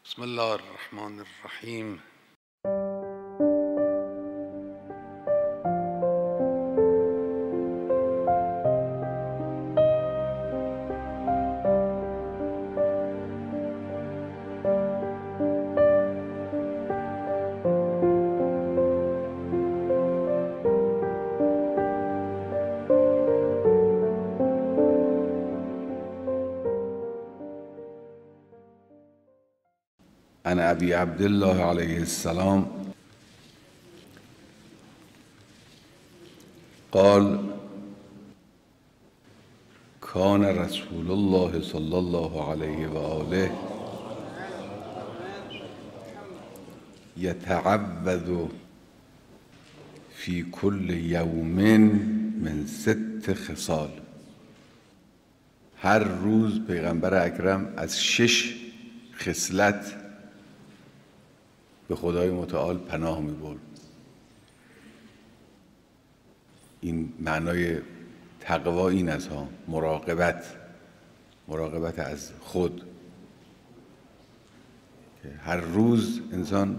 بسم الله الرحمن الرحیم. عن ابی عبدالله علیه السلام قال کان رسول الله صلی الله علیه و آله یتعوذ فی کل یوم من 6 خصال. هر روز پیغمبر اکرم از 6 خصلت به خدای متعال پناه می برد. این معنای تقوا این است ها، مراقبت از خود، که هر روز انسان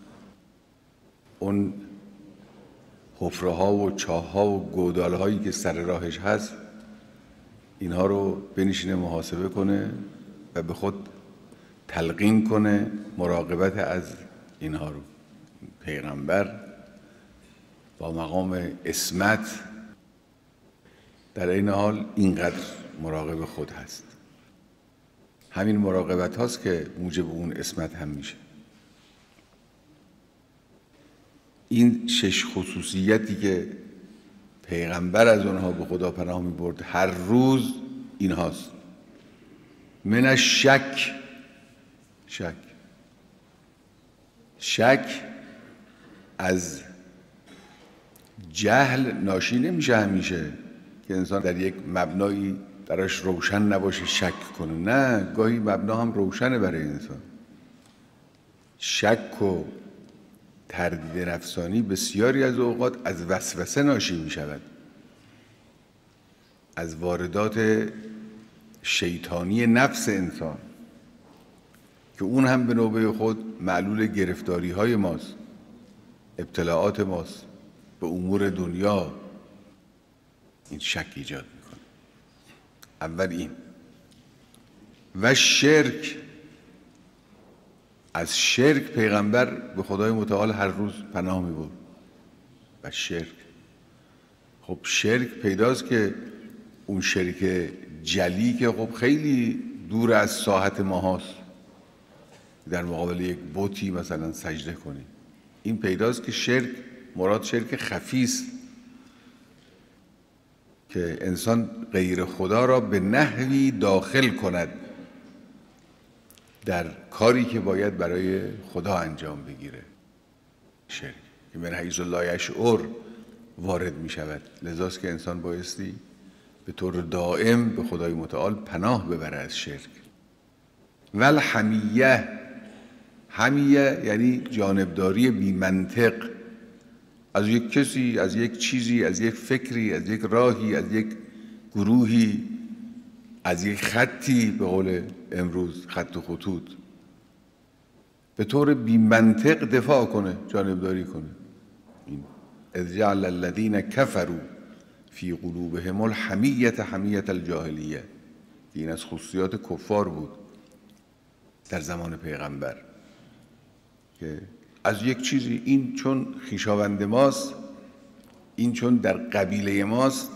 اون حفره ها و چاه ها و گودال هایی که سر راهش هست اینها رو بنشینه محاسبه کنه و به خود تلقین کنه مراقبت از اینها رو. پیغمبر با مقام عصمت در این حال اینقدر مراقب خود هست. همین مراقبت هاست که موجب اون عصمت هم میشه. این 6 خصوصیتی که پیغمبر از اونها به خدا پناه می برد هر روز این هاست: من الشک، شک از جهل ناشی نمیشه همیشه که انسان در یک مبنایی درش روشن نباشه شک کنه. نه، گاهی مبنا هم روشنه برای انسان. شک و تردید نفسانی بسیاری از اوقات از وسوسه ناشی می شود، از واردات شیطانی نفس انسان که اون هم به نوبه خود معلول گرفتاری های ماست، ابتلاعات ماست به امور دنیا. این شک ایجاد میکنه. اول این. و شرک، از شرک پیغمبر به خدای متعال هر روز پناه میبرد. و شرک، خب شرک پیداست که اون شرک جلی که خب خیلی دور از ساحت ما هاست، در مقابل یک بتی مثلا سجده کنی. این پیداست که شرک مراد شرک خفی است که انسان غیر خدا را به نحوی داخل کند در کاری که باید برای خدا انجام بگیره. شرک که من حیث لا یشعر وارد می شود. لذاست که انسان بایستی به طور دائم به خدای متعال پناه ببره از شرک. والحمیه، حمیه یعنی جانبداری بی منطق از یک کسی، از یک چیزی، از یک فکری، از یک راهی، از یک گروهی، از یک خطی، به قول امروز خط و خطوط، به طور بی منطق دفاع کنه، جانبداری کنه. این اذ جعل الذین کفروا فی قلوبهم الحمیة حمیة الجاهلیه، این از خصوصیات کفار بود در زمان پیغمبر، که از یک چیزی، این چون خویشاوند ماست، این چون در قبیله ماست،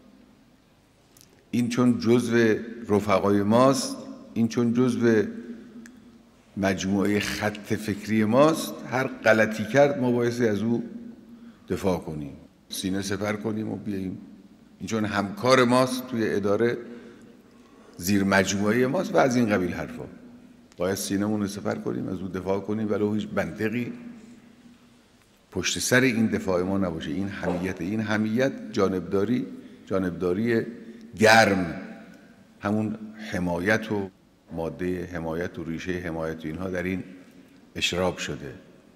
این چون جزو رفقای ماست، این چون جزو مجموعه خط فکری ماست، هر غلطی کرد ما بایستی از او دفاع کنیم، سینه سپر کنیم و بیاییم. این چون همکار ماست توی اداره، زیر مجموعه ماست و از این قبیل حرفا، باید سینه‌مون رو سپر کنیم، از او دفاع کنیم ولو هیچ منطقی پشت سر این دفاع ما نباشه. این حمیت، این حمیت جانبداری گرم، همون حمایت و ماده حمایت و ریشه حمایت و اینها در این اشراب شده.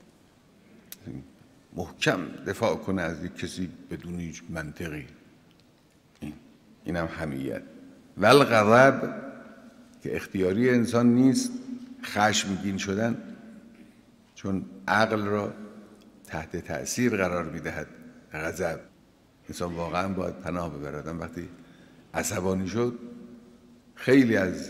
محکم دفاع کنه از یک کسی بدون هیچ منطقی. این هم حمیت. والغضب که اختیاری انسان نیست، خشمگین شدن چون عقل را تحت تأثیر قرار میدهد غضب. انسان واقعا باید پناه ببره. آدم وقتی عصبانی شد خیلی از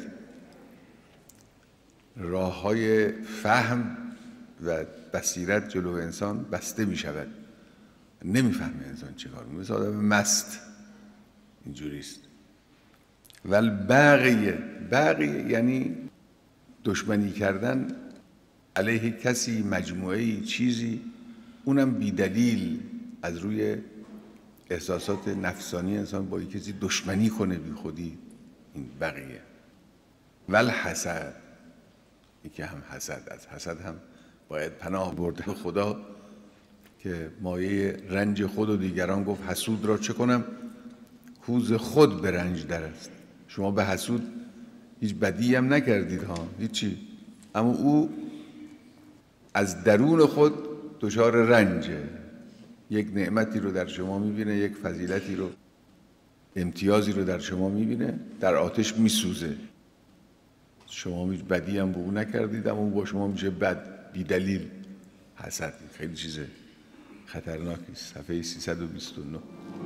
راه‌های فهم و بصیرت جلو انسان بسته می شود. نمیفهمه انسان چه کار میکنه. مثل آدم مست اینجوریست. ول بغی یعنی دشمنی کردن علیه کسی، مجموعه‌ای، چیزی، اونم بی‌دلیل از روی احساسات نفسانی انسان با کسی دشمنی کنه بی خودی. این بغیه. ول حسد، یکی هم حسد. از حسد هم باید پناه برده به خدا که مایه رنج خود و دیگران. گفت حسود را چه کنم کوز خود به رنج در است. شما به حسود هیچ بدی هم نکردید ها، هیچی، اما او از درون خود دچار رنجه. یک نعمتی رو در شما میبینه، یک فضیلتی رو، امتیازی رو در شما میبینه، در آتش میسوزه. شما هیچ بدی هم به او نکردید اما او با شما میشه بد بی دلیل. حسد خیلی چیز خطرناکی است. صفحه 329.